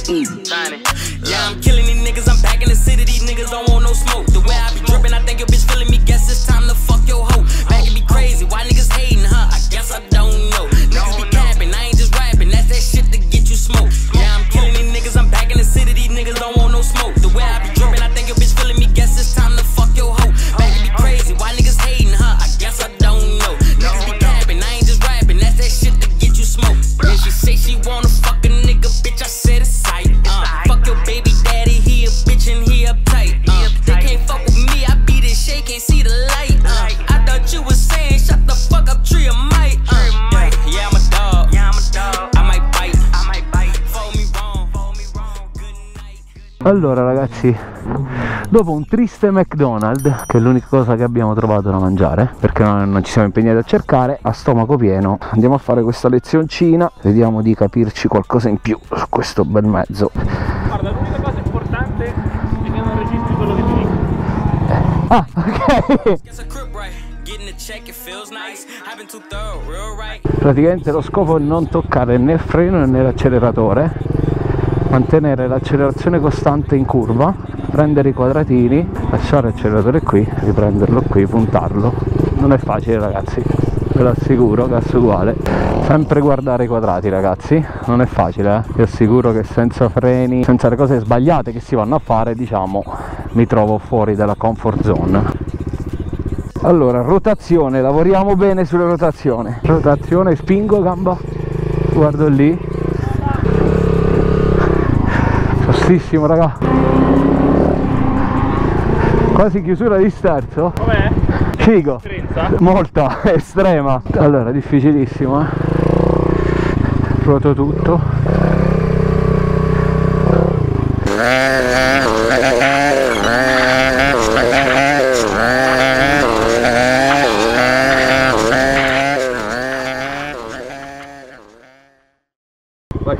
Shining. Yeah, I'm killing these niggas, I'm back in the city, these niggas don't want no smoke. The way I be dripping, I think your bitch feeling me, guess it's time to fuck your hoe. Back and be crazy, why niggas hating, huh? I guess I don't know. Niggas be capping, I ain't just rapping, that's that shit to get you smoked. Yeah, I'm killing these niggas, I'm back in the city, these niggas don't want no smoke. The way I be dripping, I think your bitch feeling me, guess it's time to fuck your hoe. Back and be crazy, why niggas hating, huh? I guess I don't know. Niggas be capping, I ain't just rapping, that's that shit to get you smoked. Yeah, she say she wanna fuck a nigga, bitch, I said it's sight. Fuck your baby daddy, he a bitch and he uptight. They can't fuck with me, I beat it, shake, can't see the light. I thought you was saying, shut the fuck up, tree, I might. Yeah, I'm a dog, I might bite, fold me wrong, good night. Allora ragazzi, dopo un triste McDonald's, che è l'unica cosa che abbiamo trovato da mangiare perché non ci siamo impegnati a cercare, a stomaco pieno andiamo a fare questa lezioncina, vediamo di capirci qualcosa in più su questo bel mezzo. Guarda, l'unica cosa importante è che non registri quello che ti dico. Ah, ok. Praticamente lo scopo è non toccare né il freno né l'acceleratore, mantenere l'accelerazione costante in curva, prendere i quadratini, lasciare l'acceleratore qui, riprenderlo qui, puntarlo. Non è facile ragazzi, ve lo assicuro, cazzo uguale. Sempre guardare i quadrati ragazzi, non è facile, vi assicuro che senza freni, senza le cose sbagliate che si vanno a fare, diciamo, mi trovo fuori dalla comfort zone. Allora, rotazione, lavoriamo bene sulla rotazione. Rotazione, spingo gamba, guardo lì. Tostissimo raga. Quasi chiusura di sterzo. Com'è? Figo. Molta, estrema. Allora, difficilissimo, ruoto tutto. Vai.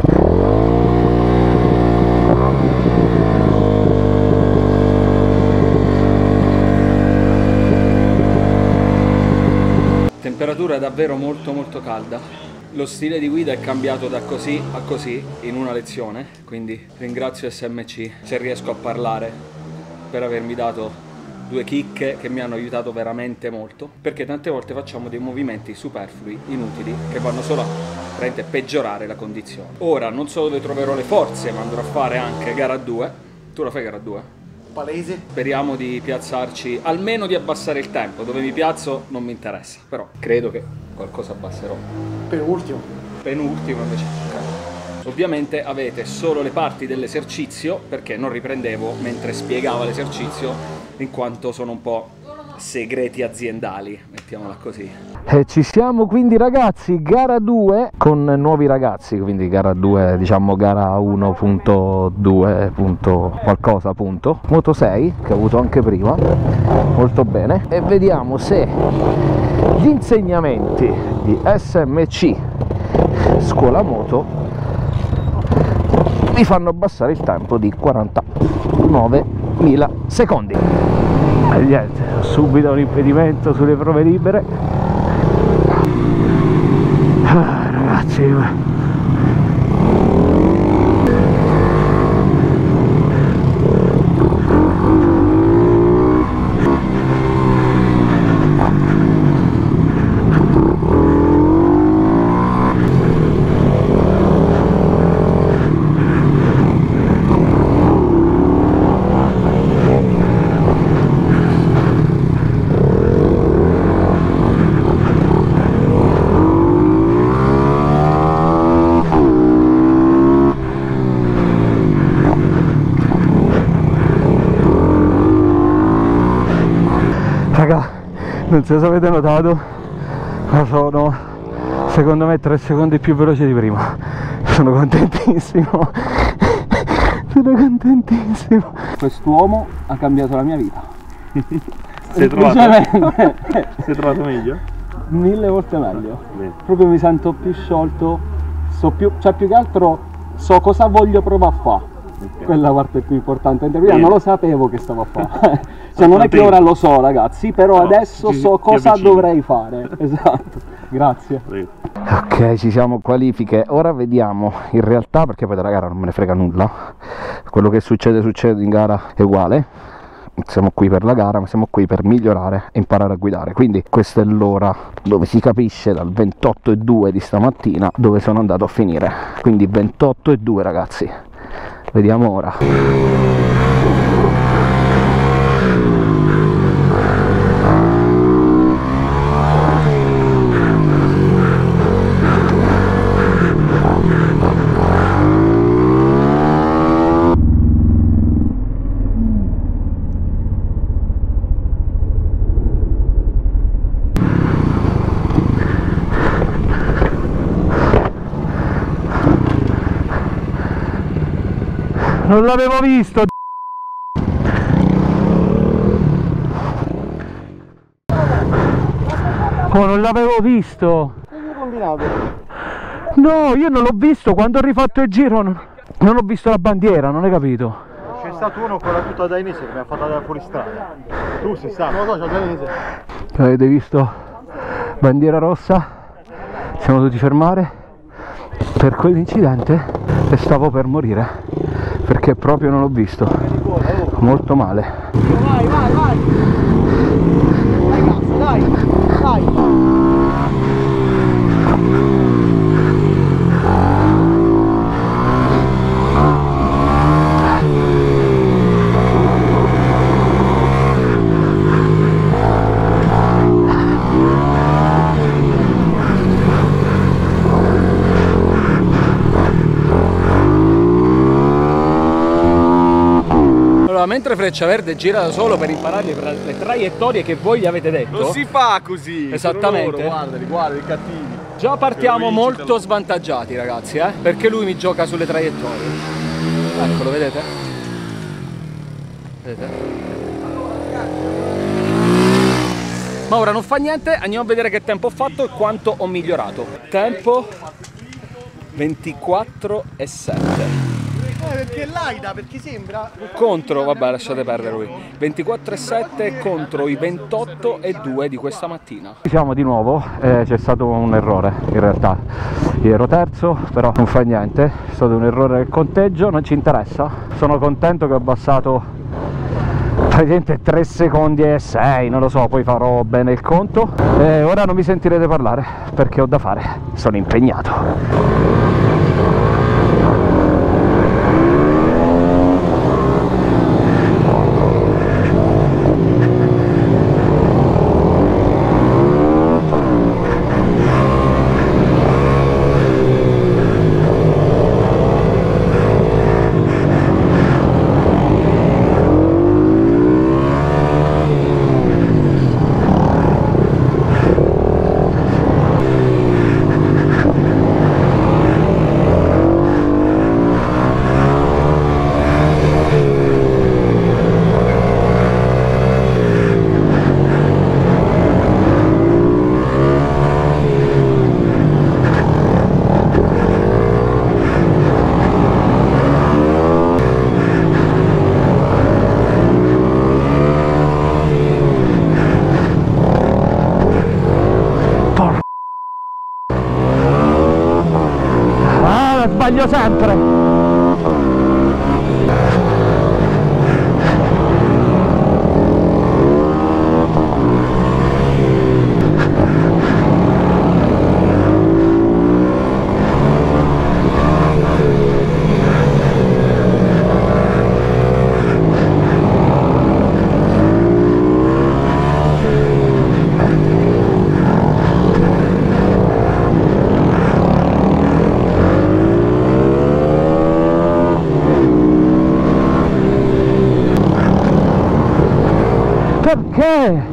Temperatura davvero molto calda. Lo stile di guida è cambiato da così a così in una lezione, quindi ringrazio SMC se riesco a parlare per avermi dato due chicche che mi hanno aiutato veramente molto, perché tante volte facciamo dei movimenti superflui, inutili, che vanno solo a peggiorare la condizione. Ora non so dove troverò le forze, ma andrò a fare anche gara 2. Tu la fai gara 2? Palese. Speriamo di piazzarci, almeno di abbassare il tempo. Dove mi piazzo non mi interessa, però credo che qualcosa abbasserò. Penultimo. Penultimo invece. Okay. Ovviamente avete solo le parti dell'esercizio, perché non riprendevo mentre spiegava l'esercizio, in quanto sono un po' segreti aziendali, mettiamola così. Ci siamo quindi ragazzi, gara 2 con nuovi ragazzi, quindi gara 2 diciamo gara 1.2. qualcosa punto, Moto 6 che ho avuto anche prima, molto bene, e vediamo se gli insegnamenti di SMC Scuola Moto mi fanno abbassare il tempo di 49.000 secondi. E niente, subito un impedimento sulle prove libere. Ragazzi, raga, non so se avete notato, ma sono secondo me 3 secondi più veloce di prima. Sono contentissimo. Sono contentissimo. Quest'uomo ha cambiato la mia vita. Sei trovato? Sei trovato meglio? 1000 volte meglio. Proprio mi sento più sciolto, so più, cioè più che altro so cosa voglio provare a fare. Quella parte più importante. Non lo sapevo che stavo a fare. Cioè, non è che ora lo so, ragazzi, però adesso so cosa dovrei fare. Esatto. Grazie. Ok, ci siamo, qualifiche. Ora vediamo in realtà, perché poi della gara non me ne frega nulla. Quello che succede in gara è uguale. Siamo qui per la gara, ma siamo qui per migliorare e imparare a guidare. Quindi questa è l'ora dove si capisce dal 28,2 di stamattina dove sono andato a finire. Quindi 28,2 ragazzi. Vediamo ora. Non l'avevo visto. Oh, non l'avevo visto. Che combinato? No, io non l'ho visto. Quando ho rifatto il giro non ho visto la bandiera, non hai capito? C'è stato uno con la tuta danese che mi ha fatto andare fuori strada. Tu sei stato? No, c'è danese. Avete visto? Bandiera rossa. Siamo dovuti fermare per quell'incidente e stavo per morire. Perché proprio non l'ho visto. Molto male. Vai, vai, vai. Dai, cazzo, dai. Dai. Mentre Freccia Verde gira da solo per imparare le traiettorie che voi gli avete detto. Non si fa così. Esattamente. Guardali, guarda, i cattivi. Già partiamo molto svantaggiati ragazzi, perché lui mi gioca sulle traiettorie. Eccolo, vedete? Vedete? Ma ora non fa niente, andiamo a vedere che tempo ho fatto e quanto ho migliorato. Tempo 24,7. Perché l'Aida, perché sembra contro, vabbè lasciate perdere lui, 24,7 contro i 28,2 di questa mattina. Siamo di nuovo, c'è stato un errore in realtà. Io ero terzo, però non fa niente, è stato un errore del conteggio, non ci interessa. Sono contento che ho abbassato praticamente 3 secondi e 6, non lo so, poi farò bene il conto. Ora non mi sentirete parlare perché ho da fare, sono impegnato. Sbaglio sempre. Perché?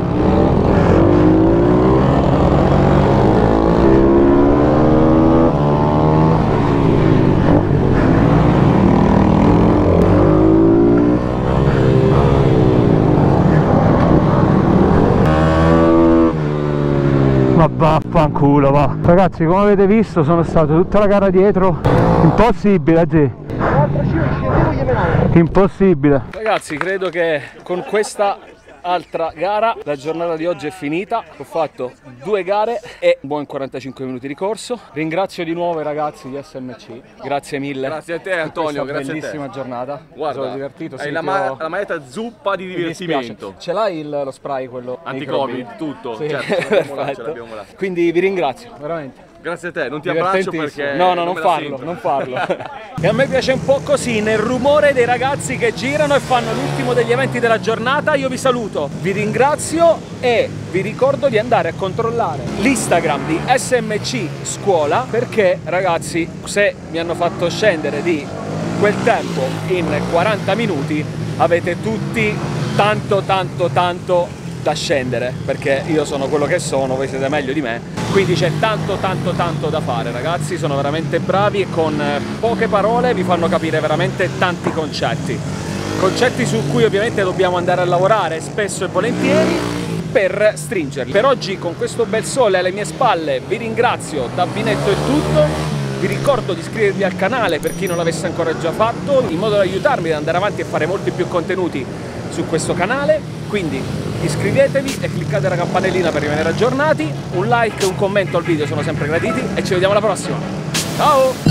Ma vaffanculo, va. Ragazzi, come avete visto sono stato tutta la gara dietro. Impossibile, sì. l'altro scendevo Impossibile. Ragazzi, credo che con questa altra gara la giornata di oggi è finita. Ho fatto 2 gare e un buon 45 minuti di corso. Ringrazio di nuovo i ragazzi di SMC, grazie mille. Grazie a te Antonio, per questa bellissima giornata. Guarda, mi sono divertito. hai la maglietta zuppa di divertimento. Ce l'hai lo spray, quello anti-covid, tutto, sì. certo, ce l'abbiamo là. Quindi vi ringrazio, veramente. Grazie a te, non ti abbraccio perché... No, non farlo. E a me piace un po' così, nel rumore dei ragazzi che girano e fanno l'ultimo degli eventi della giornata. Io vi saluto, vi ringrazio e vi ricordo di andare a controllare l'Instagram di SMC Scuola, perché ragazzi, se mi hanno fatto scendere di quel tempo in 40 minuti, avete tutti tanto da scendere, perché io sono quello che sono, voi siete meglio di me, quindi c'è tanto da fare. Ragazzi, sono veramente bravi e con poche parole vi fanno capire veramente tanti concetti su cui ovviamente dobbiamo andare a lavorare spesso e volentieri per stringerli. Per oggi, con questo bel sole alle mie spalle, vi ringrazio, da Binetto è tutto. Vi ricordo di iscrivervi al canale per chi non l'avesse ancora già fatto, in modo da aiutarmi ad andare avanti e fare molti più contenuti su questo canale. Quindi iscrivetevi e cliccate la campanellina per rimanere aggiornati. Un like e un commento al video sono sempre graditi e ci vediamo alla prossima. Ciao!